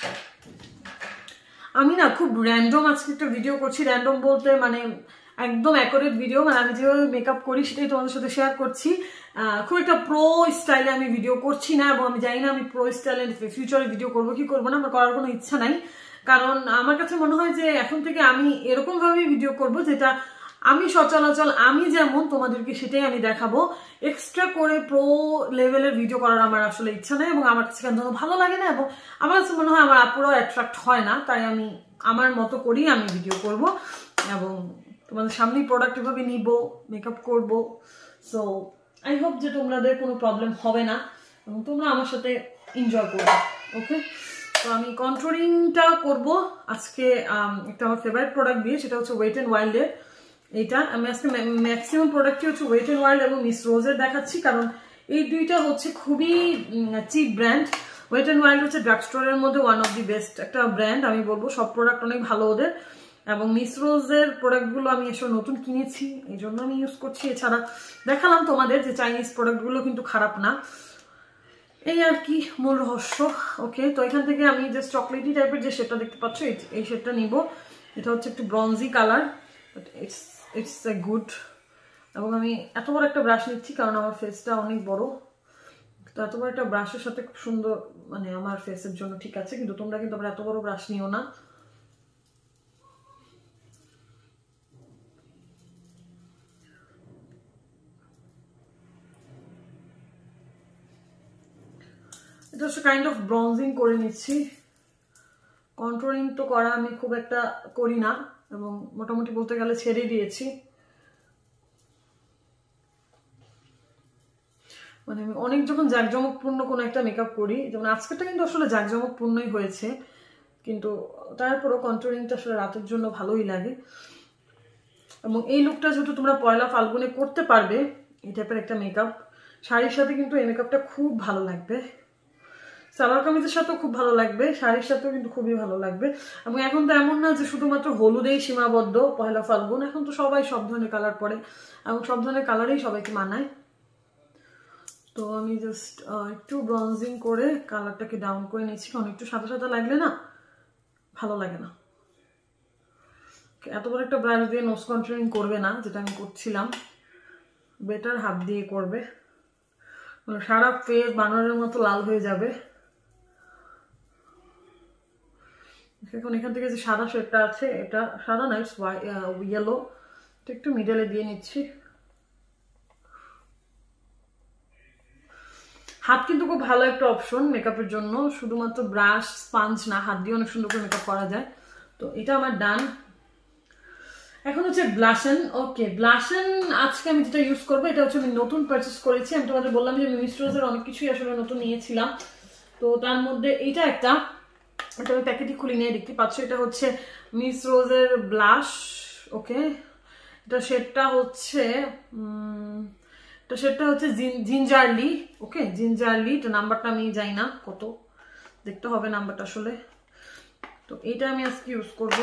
আমি না খুব র্যান্ডম আজকে একটা ভিডিও করছি, র্যান্ডম বলতে মানে একদম অ্যাকুরেট ভিডিও, মানে আমি যেভাবে মেকআপ করি সেটাই তোমাদের সাথে শেয়ার করছি। খুব একটা প্রো স্টাইলে আমি ভিডিও করছি না, এবং আমি জানি না আমি প্রো স্টাইলে ফিউচারে ভিডিও করবো কি করবো না, আমার করার কোনো ইচ্ছা নাই, কারণ আমার কাছে মনে হয় যে এখন থেকে আমি এরকম ভাবে ভিডিও করব যেটা আমি সচরাচর আমি যেমন তোমাদেরকে সেটাই আমি দেখাবো। এক্সট্রা করে প্রো লেভেলের ভিডিও করার আমার আসলে ইচ্ছা নেই, এবং আমার কাছে কেন ভালো লাগে না, এবং আমার কাছে মনে হয় আমার আপুরাও অ্যাট্রাক্ট হয় না, তাই আমি আমার মতো করেই আমি ভিডিও করব, এবং তোমাদের সামনেই প্রোডাক্ট এভাবে নিব, মেকআপ করব। সো আই হোপ যে তোমাদের কোনো প্রবলেম হবে না এবং তোমরা আমার সাথে এনজয় করবে। ওকে, তো আমি কন্ট্রোলিংটা করব আজকে একটা আমার ফেভারিট প্রোডাক্ট দিয়ে, সেটা হচ্ছে ওয়েট অ্যান্ড ওয়াইল্ডের। এইটা আমি আজকে ম্যাক্সিমাম প্রোডাক্টই হচ্ছে ওয়েট অ্যান্ড ওয়াইল্ড এবং মিস রোজের দেখাচ্ছি, কারণ এই দুইটা হচ্ছে খুবই cheap brand. Wet and wild হচ্ছে ড্রাগ স্টোরের মধ্যে ওয়ান অফ দি বেস্ট একটা ব্র্যান্ড, আমি বলবো সব প্রোডাক্ট অনেক ভালো ওদের, এবং মিস রোজের প্রোডাক্টগুলো আমি এসব নতুন কিনেছি, এই জন্য আমি ইউজ করছি। এছাড়া দেখালাম তোমাদের যে চাইনিজ প্রোডাক্টগুলো কিন্তু খারাপ না, এই আর কি মূল রহস্য। ওকে, তো এখান থেকে আমি জাস্ট চকলেটি টাইপের যে শেডটা দেখতে পাচ্ছ, এই শেডটা নিব। এটা হচ্ছে একটু bronzy colour, but it's it's a good. এবং আমি এত বড় একটা ব্রাশ নিচ্ছি কারণ আমার ফেসটা অনেক বড়, তো এত বড় একটা ব্রাশের সাথে খুব সুন্দর, মানে আমার ফেসের জন্য ঠিক আছে, কিন্তু তোমরা কিন্তু আবার এত বড় ব্রাশ নিও না। এটা হচ্ছে কাইন্ড অফ ব্রঞ্জিং করে নিচ্ছি। কন্ট্রোলিং তো করা আমি খুব একটা করি না, এবং মোটামুটি বলতে গেলে ছেড়ে দিয়েছি, মানে আমি অনেক যখন জাঁকজমকপূর্ণ কোনো একটা মেকআপ করি, যেমন আজকেরটা কিন্তু আসলে জাঁকজমকপূর্ণই হয়েছে, কিন্তু তারপরও কন্ট্রোলিংটা আসলে রাতের জন্য ভালোই লাগে। এবং এই লুকটা যেহেতু তোমরা পয়লা ফাল্গুনে করতে পারবে, এই টাইপের একটা মেকআপ। শাড়ির সাথে কিন্তু এই মেকআপটা খুব ভালো লাগবে, সালোয়ার কামিজের সাথেও খুব ভালো লাগবে, শাড়ির সাথেও কিন্তু খুবই ভালো লাগবে। এবং এখন তো এমন না যে শুধুমাত্র হলুদেই সীমাবদ্ধ পহেলা ফাল্গুন, এখন তো সবাই সব ধরনের কালার পরে এবং সব ধরনের কালারেই সবাইকে মানায়। তো আমি জাস্ট একটু ব্রঞ্জিং করে কালারটাকে ডাউন করে নিচ্ছি, কারণ একটু সাদা সাদা লাগলে না ভালো লাগে না। এত বড় একটা ব্রাশ দিয়ে নোজ কন্ট্রোলিং করবে না, যেটা আমি করছিলাম, বেটার হাত দিয়ে করবে, মানে সারা ফেস বানরের মতো লাল হয়ে যাবে। এখন এখান থেকে যে সাদা শেডটা আছে, এটা সাদা না, ইটস ইয়েলো, একটু মিডলে দিয়ে নিচ্ছি। হাত কিন্তু খুব ভালো একটা অপশন মেকআপের জন্য, শুধুমাত্র ব্রাশ স্পঞ্জ না, হাত দিয়ে অনেক সুন্দর করে মেকআপ করা যায়। তো এটা আমার ডান। এখন হচ্ছে ব্লাশন। ওকে, ব্লাশন আজকে আমি যেটা ইউজ করবো, এটা হচ্ছে আমি নতুন পারচেস করেছি। আমি তোমাদের বললাম যে মিস রোজের অনেক কিছুই আসলে নতুন নিয়েছিলাম, তো তার মধ্যে এইটা একটা, এটা আমি প্যাকেটই খুলে নিয়ে দেখতে পাচ্ছ, এটা হচ্ছে মিস রোজের ব্লাশ। ওকে, এটা শেডটা হচ্ছে এটা শেডটা হচ্ছে জিঞ্জারলি। ওকে, জিঞ্জারলি, এটা নাম্বারটা আমি জানি না কত, দেখতে হবে নাম্বারটা আসলে। তো এইটা আমি আজকে ইউজ করব।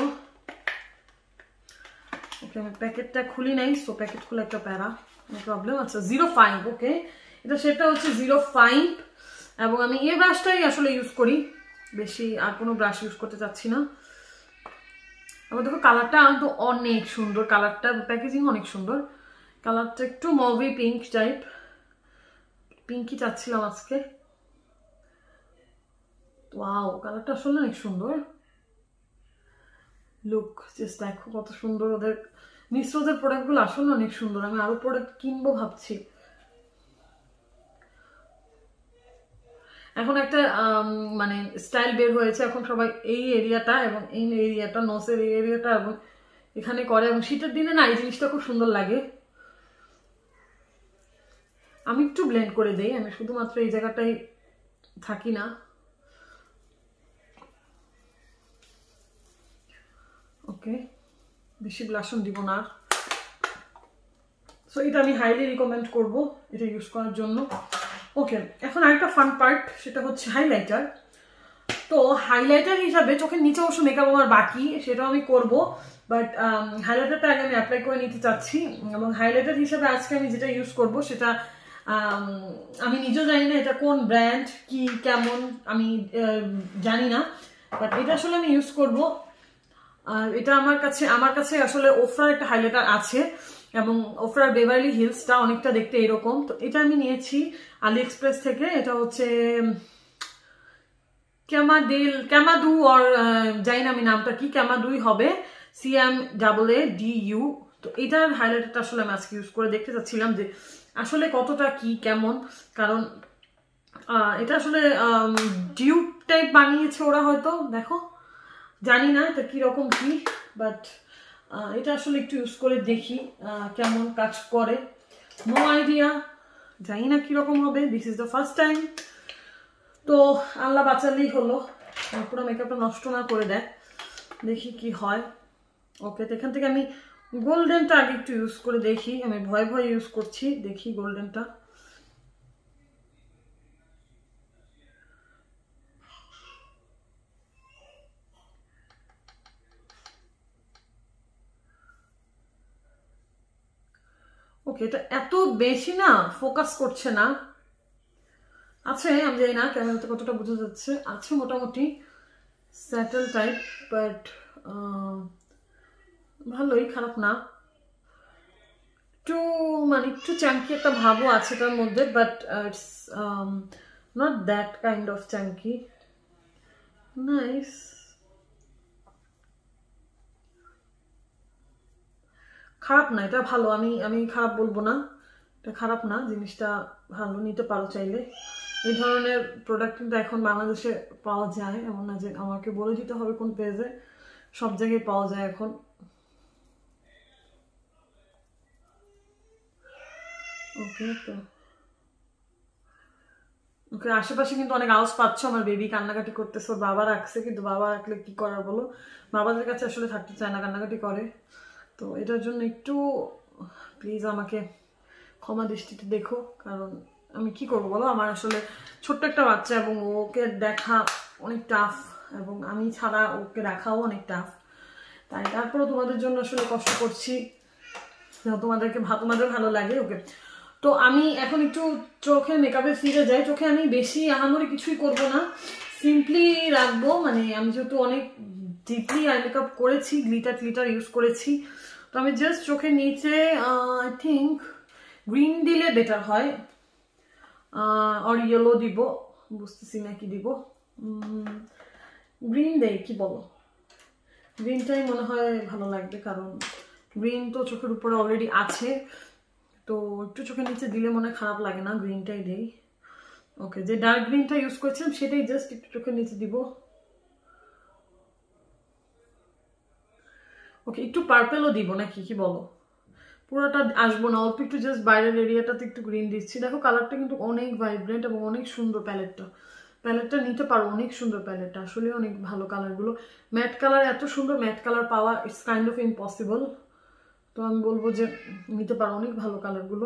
ওকে, আমি প্যাকেটটা খুলি নাই, সো প্যাকেট খুলে একটা প্যারা, নো প্রবলেম। আচ্ছা, জিরো ফাইভ। ওকে, এটা শেডটা হচ্ছে জিরো ফাইভ, এবং আমি এই ব্রাশটাই আসলে ইউজ করি, বেশি আর কোনো ব্রাশ ইউজ করতে চাচ্ছি না। আবার দেখো কালারটা কিন্তু অনেক সুন্দর, কালারটা প্যাকেজিং অনেক সুন্দর, কালারটা একটু মভি পিঙ্ক টাইপ, পিঙ্কই চাচ্ছিলাম আজকে। ওয়াও, কালারটা আসলে অনেক সুন্দর। লুক, জাস্ট দেখো কত সুন্দর। ওদের মিস রোজের প্রোডাক্টগুলো আসলে অনেক সুন্দর, আমি আরো প্রোডাক্ট কিনবো ভাবছি। এখন একটা মানে স্টাইল বের হয়েছে, এখন সবাই এই এরিয়াটা এবং এই এরিয়াটা, নোসের এই এরিয়াটা এবং এখানে করে, এবং শীতের দিনে না এই জিনিসটা খুব সুন্দর লাগে। আমি একটু ব্লেন্ড করে দেই, আমি শুধুমাত্র এই জায়গাটাই থাকি না। ওকে, বেশি ব্লাশন দিব না। সো এটা আমি হাইলি রিকমেন্ড করব এটা ইউজ করার জন্য। ওকে, এখন আরেকটা ফান পার্ট, সেটা হচ্ছে হাইলাইটার। তো হাইলাইটার হিসাবে চোখের নিচে অবশ্য মেকআপ আমার বাকি, সেটাও আমি করব, বাট হাইলাইটারটা আগে আমি অ্যাপ্লাই করে নিতে চাচ্ছি। এবং হাইলাইটার হিসাবে আজকে আমি যেটা ইউজ করব সেটা আমি নিজেও জানি না এটা কোন ব্র্যান্ড, কি কেমন আমি জানি না, বাট এটা আসলে আমি ইউজ করব। আর এটা আমার কাছে আমার কাছে আসলে ওফরার একটা হাইলাইটার আছে, এবং ওফরার বেভারলি হিলসটা অনেকটা দেখতে এরকম। তো এটা আমি নিয়েছি আলি এক্সপ্রেস থেকে, এটা হচ্ছে ক্যামাডেল ক্যামাডু, আর জানি না আমি নামটা কি, ক্যামাডুই হবে, C M double A D U. তো এটার হাইলাইটারটা আসলে আমি আজকে ইউজ করে দেখতে চাচ্ছিলাম যে আসলে কতটা কি কেমন, কারণ এটা আসলে ডিউব টাইপ বানিয়েছে ওরা হয়তো, দেখো জানি না এটা কিরকম কি, বাট এটা আসলে একটু ইউজ করে দেখি কেমন কাজ করে। নো আইডিয়া, জানি না কিরকম হবে, this is the first time. তো আল্লাহ বাঁচালেই হলো, পুরো মেকআপটা নষ্ট না করে দেয়, দেখি কি হয়। ওকে, তো এখান থেকে আমি গোল্ডেনটা আগে একটু ইউজ করে দেখি, আমি ভয় ভয় ইউজ করছি, দেখি গোল্ডেনটা। ওকে, এটা এত বেশি না ফোকাস করছে না, আছে আমি জানি না ক্যামেরাতে কতটা বোঝা যাচ্ছে, আছে মোটামুটি স্যাটেল টাইপ, বাট ভালোই, খারাপ না। একটু মানে একটু চ্যাঙ্কি একটা ভাবও আছে তার মধ্যে, but it's not that kind of chunky, nice. খারাপ না, এটা ভালো, আমি আমি খারাপ বলবো না, এটা খারাপ না, জিনিসটা ভালো, নিতে পারো চাইলে। এই ধরনের প্রোডাক্ট কিন্তু এখন বাংলাদেশে পাওয়া যায়, এমন না যে আমাকে বলে দিতে হবে কোন পেজে, সব জায়গায় পাওয়া যায় এখন। ওকে, তো ওকে, আশেপাশে কিন্তু অনেক আওয়াজ পাচ্ছ, আমার বেবি কান্নাকাটি করতেছে, ওর বাবা রাখছে, কিন্তু বাবা রাখলে কি করার বলো, বাবাদের কাছে আসলে থাকতে চায় না, কান্নাকাটি করে। তো এটার জন্য একটু প্লিজ আমাকে ক্ষমা দৃষ্টিতে দেখো, কারণ আমি কি করবো বলো, আমার আসলে ছোট্ট একটা বাচ্চা এবং ওকে দেখা অনেক টাফ, এবং আমি ছাড়া ওকে রাখাও অনেক টাফ। তাই তারপরেও তোমাদের জন্য আসলে কষ্ট করছি, তোমাদেরকে তোমাদের ভালো লাগে। ওকে, তো আমি এখন একটু চোখে মেকআপে ফিরে যাই। চোখে আমি বেশি আহামরি কিছুই করবো না, সিম্পলি রাখবো। মানে আমি যেহেতু অনেক ডিপলি আই মেকআপ করেছি, গ্লিটার গ্লিটার ইউজ করেছি, তো আমি জাস্ট চোখের নিচে আই থিঙ্ক গ্রিন দিলে বেটার হয়, আর ইয়েলো দিব, বুঝতেছি না কি দিব। গ্রিন দেই, কি বলো? গ্রিনটাই মনে হয় ভালো লাগবে, কারণ গ্রিন তো চোখের উপরে অলরেডি আছে, তো একটু চোখের নিচে দিলে মনে হয় খারাপ লাগে না, গ্রিনটাই দেই। ওকে, যে ডার্ক গ্রিনটা ইউজ করছিলাম সেটাই জাস্ট একটু চোখের নিচে দিব। ওকে, একটু পার্পেলও দিব নাকি, কি বলো? পুরোটা আসবো না, অল্প একটু জাস্ট বাইরের এরিয়াটাতে একটু গ্রিন দিচ্ছি। দেখো কালারটা কিন্তু অনেক ভাইব্রেন্ট এবং অনেক সুন্দর। প্যালেটটা প্যালেটটা নিতে পারো, অনেক সুন্দর প্যালেটটা, আসলে অনেক ভালো কালারগুলো। ম্যাট কালার, এত সুন্দর ম্যাট কালার পাওয়া ইটস কাইন্ড অফ ইম্পসিবল। তো আমি বলবো যে নিতে পারো, অনেক ভালো কালারগুলো।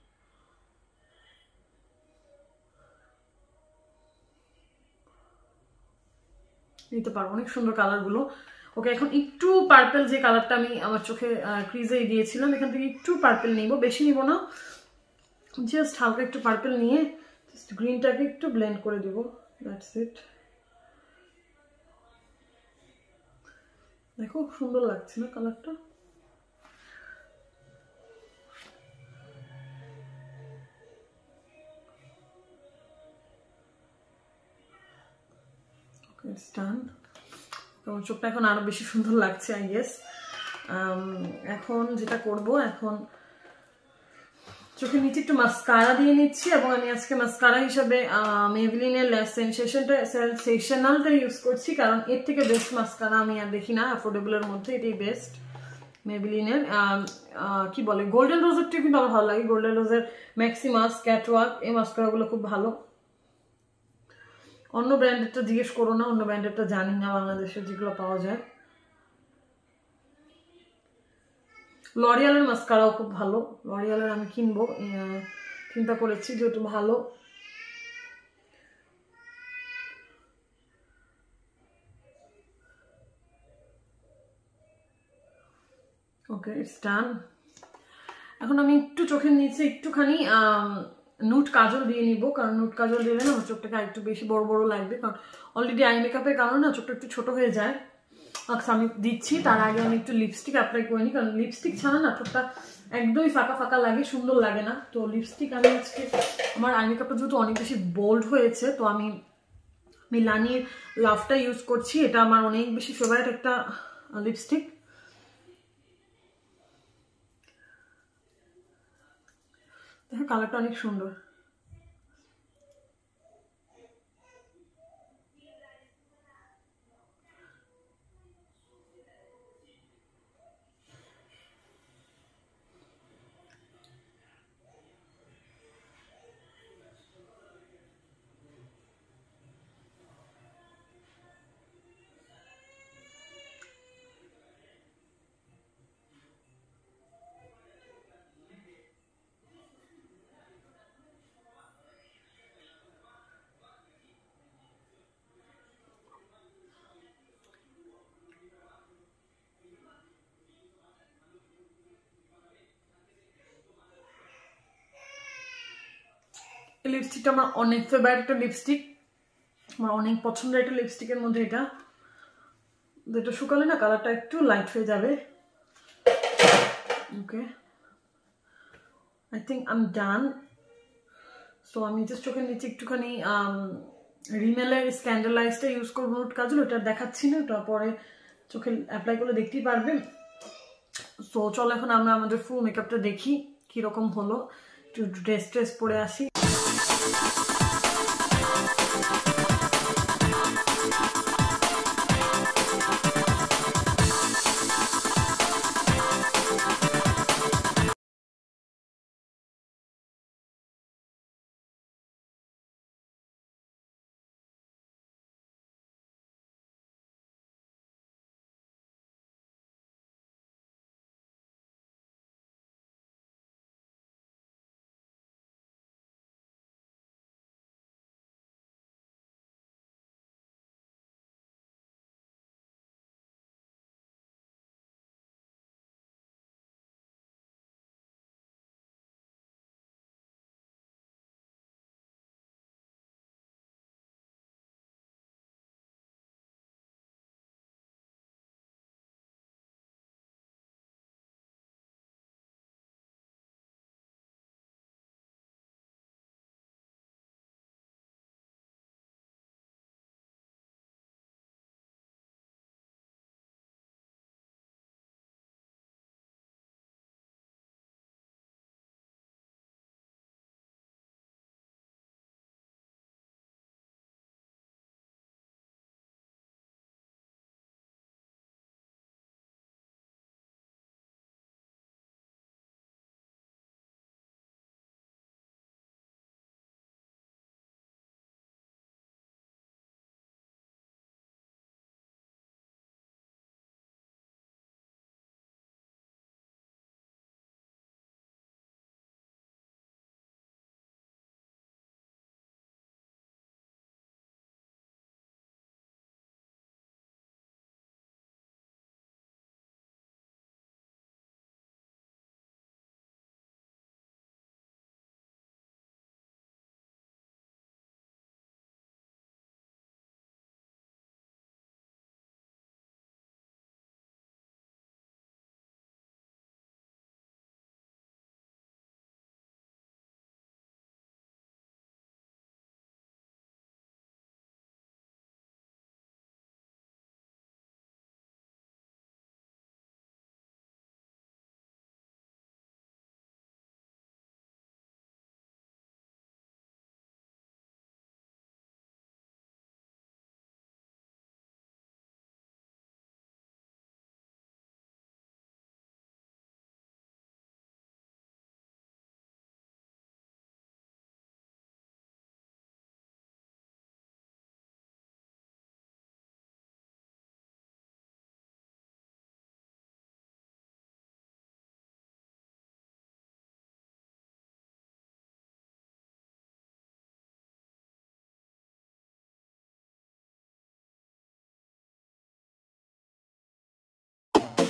নিতে পারো, অনেক সুন্দর কালারগুলো। ওকে, এখন একটু পার্পেল, যে কালারটা আমি আমার চোখে ক্রিজে দিয়েছিলাম, এখান থেকে একটু পার্পেল নিব, বেশি নিব না, জাস্ট হালকা একটু পার্পেল নিয়ে জাস্ট গ্রিনটাকে একটু ব্লেন্ড করে দেব, দ্যাটস ইট। দেখো সুন্দর লাগছে না কালারটা? তোমার চোখটা এখন আরো বেশি সুন্দর লাগছে আই গেস। এখন যেটা করব, এখন চোখের নিচে একটু মাস্কারা দিয়ে নিচ্ছি, এবং আমি আজকে মাস্কারা হিসাবে মেবলিনের ল্যাশ সেনসেশনটা সেনসেশনালটা ইউজ করছি, কারণ এর থেকে বেস্ট মাস্কারা আমি আর দেখি না অ্যাফোর্ডেবলের মধ্যে, এটাই বেস্ট মেবলিনের। কি বলে, গোল্ডেন রোজেরটা কিন্তু আমার ভালো লাগে, গোল্ডেন রোজের ম্যাক্সিমাস, ক্যাটওয়াক, এই মাস্কারাগুলো খুব ভালো। অন্য ব্র্যান্ডেরটা জিজ্ঞেস করো না, অন্য ব্র্যান্ডেরটা জানি না বাংলাদেশে যেগুলো পাওয়া যায়। লরিয়ালের মাস্কারাও খুব ভালো, লরিয়ালের আমি কিনবো চিন্তা করেছি, যেহেতু ভালো। Okay, it's done. এখন আমি একটু চোখের নিচে একটুখানি নুট কাজল দিয়ে নিব, কারণ নুট কাজল দিলে না আমার চোখটাকে একটু বেশি বড় বড় লাগবে, কারণ অলরেডি আই মেকআপের কারণে না চোখটা একটু ছোট হয়ে যায়। আচ্ছা, আমি দিচ্ছি, তার আগে আমি একটু লিপস্টিক অ্যাপ্লাই করে নিই, কারণ লিপস্টিক ছাড়া না চোখটা একদমই ফাঁকা ফাঁকা লাগে, সুন্দর লাগে না। তো লিপস্টিক আমি আজকে, আমার আই মেকআপটা যেহেতু অনেক বেশি বোল্ড হয়েছে, তো আমি মিলানির লাভটা ইউজ করছি, এটা আমার অনেক বেশি ফেভারিট একটা লিপস্টিক। দেখো কালারটা অনেক সুন্দর। এই লিপস্টিকটা আমার অনেক ফেভারিট একটা লিপস্টিক, আমার অনেক পছন্দের একটা লিপস্টিকের মধ্যে এটা, যেটা শুকালে না কালারটা একটু লাইট হয়ে যাবে। Okay, I think I am done. So আমি জাস্ট চোখের নিচে একটুখানি রিমেলের স্ক্যান্ডালাইজটা ইউজ করবো, নুট কাজল, ওটা দেখাচ্ছি না, ওটা পরে চোখে অ্যাপ্লাই করলে দেখতেই পারবেন। সো চলো এখন আমরা আমাদের ফুল মেকআপটা দেখি কিরকম হলো, একটু ড্রেস ট্রেস পরে আসি।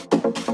থাকো।